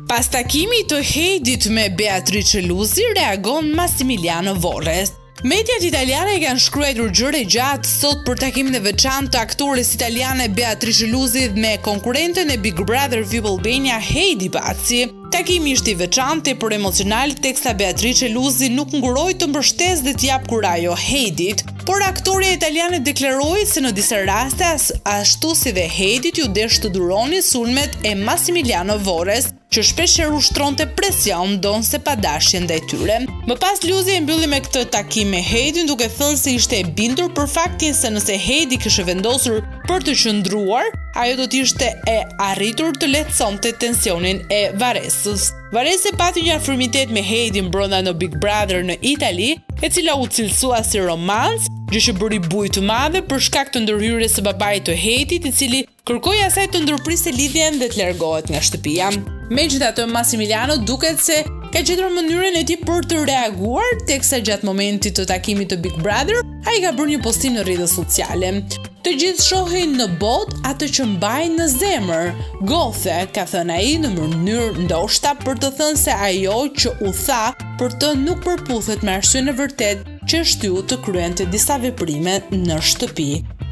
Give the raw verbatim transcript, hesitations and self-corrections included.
Pas takimit të Heidit me Beatrice Luzi, reagon Massimiliano Vorres. Mediat italiane kanë shkruar gjëre gjatë sot për takimin e veçantë të aktores italiane Beatrice Luzi me konkurrenten e Big Brother V I P Albania Heidi Baci. Takimi ishte i veçantë por emocional, teksa Beatrice Luzi nuk nguroi të mbështesë dhe t'jap kurajo Heidit, por aktoria italiane deklaroi se në disa raste ashtu si dhe Heidit ju desh të duroni sulmet e Massimiliano Vorres, që shpeshherë ushtronte presion ndonse pa dashje ndaj tyre. Më pas Luzi e mbylli me këtë takim me Heidin duke thënë se ishte e bindur për faktin se nëse Heidi kishte vendosur për të qëndruar, ajo do të ishte e arritur të lehtësonte tensionin e Varresës. Varese pati një afërmitet me Heidin brenda në Big Brother në Itali, e cila u cilësua si romans, gjë që bëri bujë të madhe për shkak të ndërhyrjes së babait të Heidit, i cili kërkoi asaj të ndërpriste lidhjen dhe të largohet nga shtëpia. Megjithatë, Massimiliano duket se ka gjetur mënyrën e tij për të reaguar, teksa gjatë momentit të takimit të Big Brother, ai ka bërë një postim në rrjetet sociale. Të gjithë shohin në botë atë që mbajnë në zemër. Gothe, ka thënë ai në mënyrë ndoshta për të thënë se ajo që u tha për të nuk përputhet me arsyeën e vërtetë që shtyu të kryente disa veprime në shtëpi.